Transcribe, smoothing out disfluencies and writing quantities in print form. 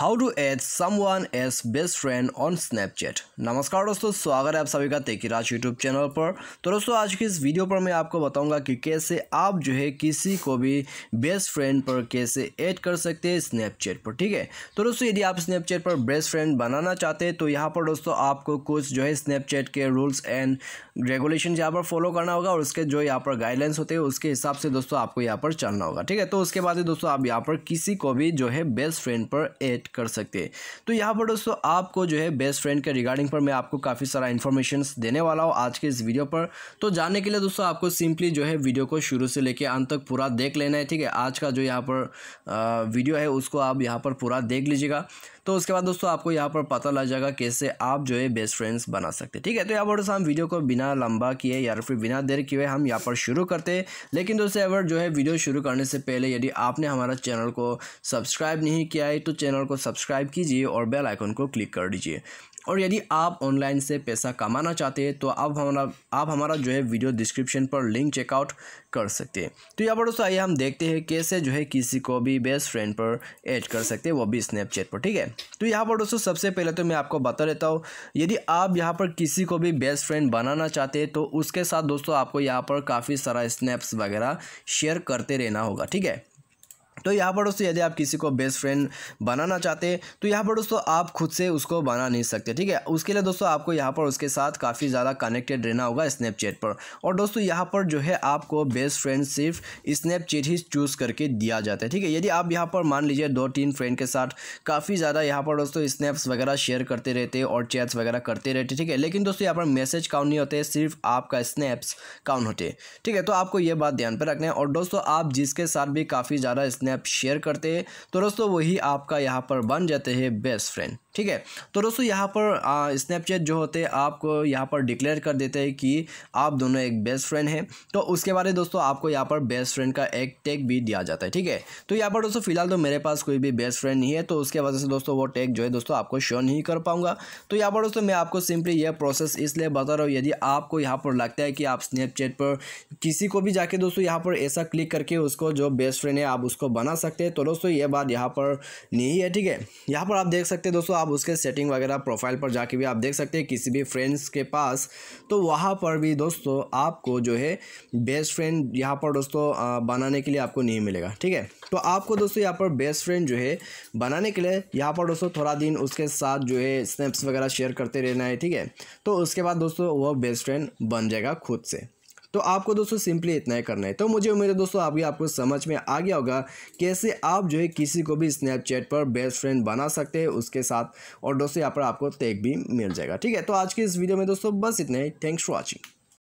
How to add someone as best friend on Snapchat. नमस्कार दोस्तों, स्वागत है आप सभी का तेकीराज यूट्यूब चैनल पर। तो दोस्तों आज की इस वीडियो पर मैं आपको बताऊंगा कि कैसे आप जो है किसी को भी बेस्ट फ्रेंड पर कैसे ऐड कर सकते हैं स्नैपचैट पर। ठीक है, तो दोस्तों यदि आप स्नैपचैट पर बेस्ट फ्रेंड बनाना चाहते हैं तो यहाँ पर दोस्तों आपको कुछ जो है स्नैपचैट के रूल्स एंड रेगुलेशन यहाँ पर फॉलो करना होगा और उसके जो यहाँ पर गाइडलाइंस होते हैं उसके हिसाब से दोस्तों आपको यहाँ पर चलना होगा। ठीक है, तो उसके बाद दोस्तों आप यहाँ पर किसी को भी जो है बेस्ट फ्रेंड पर ऐड कर सकते हैं। तो यहाँ पर दोस्तों आपको जो है बेस्ट फ्रेंड के रिगार्डिंग पर मैं आपको काफ़ी सारा इन्फॉर्मेशन देने वाला हूँ आज के इस वीडियो पर। तो जानने के लिए दोस्तों आपको सिंपली जो है वीडियो को शुरू से लेकर अंत तक पूरा देख लेना है। ठीक है, आज का जो यहाँ पर वीडियो है उसको आप यहाँ पर पूरा देख लीजिएगा। तो उसके बाद दोस्तों आपको यहाँ पर पता लग जाएगा कैसे आप जो है बेस्ट फ्रेंड्स बना सकते हैं। ठीक है, तो यहाँ पर दोस्तों हम वीडियो को बिना लंबा किए या फिर बिना देर किए हम यहाँ पर शुरू करते हैं। लेकिन दोस्तों अगर जो है वीडियो शुरू करने से पहले यदि आपने हमारा चैनल को सब्सक्राइब नहीं किया है तो चैनल को सब्सक्राइब कीजिए और बेल आइकन को क्लिक कर दीजिए। और यदि आप ऑनलाइन से पैसा कमाना चाहते हैं तो आप हमारा जो है वीडियो डिस्क्रिप्शन पर लिंक चेकआउट कर सकते हैं। तो यहाँ पर दोस्तों आइए हम देखते हैं कैसे जो है किसी को भी बेस्ट फ्रेंड पर ऐड कर सकते हैं, वो भी स्नैपचैट पर। ठीक है, तो यहाँ पर दोस्तों सबसे पहले तो मैं आपको बता देता हूँ, यदि आप यहाँ पर किसी को भी बेस्ट फ्रेंड बनाना चाहते हैं तो उसके साथ दोस्तों आपको यहाँ पर काफ़ी सारा स्नैप्स वगैरह शेयर करते रहना होगा। ठीक है, तो यहाँ पर दोस्तों यदि आप किसी को बेस्ट फ्रेंड बनाना चाहते हैं तो यहाँ पर दोस्तों आप खुद से उसको बना नहीं सकते। ठीक है, उसके लिए दोस्तों आपको यहाँ पर उसके साथ काफ़ी ज़्यादा कनेक्टेड रहना होगा स्नैपचैट पर। और दोस्तों यहाँ पर जो है आपको बेस्ट फ्रेंड सिर्फ स्नैपचैट ही चूज़ करके दिया जाता है। ठीक है, यदि आप यहाँ पर मान लीजिए 2-3 फ्रेंड के साथ काफ़ी ज़्यादा यहाँ पर दोस्तों स्नैप्स वगैरह शेयर करते रहते हैं और चैट्स वगैरह करते रहते। ठीक है, लेकिन दोस्तों यहाँ पर मैसेज काउंट नहीं होते, सिर्फ आपका स्नैप्स काउंट होते हैं। ठीक है, तो आपको ये बात ध्यान पर रखना है। और दोस्तों आप जिसके साथ भी काफ़ी ज़्यादा स्नैप शेयर करते हैं तो दोस्तों वही आपका यहाँ पर बन जाते हैं बेस्ट फ्रेंड। ठीक है, तो दोस्तों यहाँ पर स्नैपचैट जो होते हैं आपको यहाँ पर डिक्लेयर कर देते हैं कि आप दोनों एक बेस्ट फ्रेंड हैं। तो उसके बाद दोस्तों आपको यहाँ पर बेस्ट फ्रेंड का एक टैग भी दिया जाता है। ठीक है, तो यहाँ पर दोस्तों फिलहाल तो मेरे पास कोई भी बेस्ट फ्रेंड नहीं है तो उसके वजह से दोस्तों वो टैग जो है दोस्तों आपको शो नहीं कर पाऊंगा। तो यहाँ पर दोस्तों मैं आपको सिंपली यह प्रोसेस इसलिए बता रहा हूँ, यदि आपको यहाँ पर लगता है कि आप स्नैपचैट पर किसी को भी जाके दोस्तों यहाँ पर ऐसा क्लिक करके उसको जो बेस्ट फ्रेंड है आप उसको बना सकते हैं, तो दोस्तों ये बात यहाँ पर नहीं है। ठीक है, यहाँ पर आप देख सकते हैं दोस्तों, आप उसके सेटिंग वगैरह प्रोफाइल पर जाके भी आप देख सकते हैं किसी भी फ्रेंड्स के पास, तो वहाँ पर भी दोस्तों आपको जो है बेस्ट फ्रेंड यहाँ पर दोस्तों बनाने के लिए आपको नहीं मिलेगा। ठीक है, तो आपको दोस्तों यहाँ पर बेस्ट फ्रेंड जो है बनाने के लिए यहाँ पर दोस्तों थोड़ा दिन उसके साथ जो है स्नैप्स वगैरह शेयर करते रहना है। ठीक है, तो उसके बाद दोस्तों वो बेस्ट फ्रेंड बन जाएगा खुद से। तो आपको दोस्तों सिंपली इतना ही करना है। तो मुझे उम्मीद है दोस्तों अभी आपको समझ में आ गया होगा कैसे आप जो है किसी को भी स्नैपचैट पर बेस्ट फ्रेंड बना सकते हैं उसके साथ, और दोस्तों यहाँ पर आपको टैग भी मिल जाएगा। ठीक है, तो आज की इस वीडियो में दोस्तों बस इतना ही। Thanks for watching.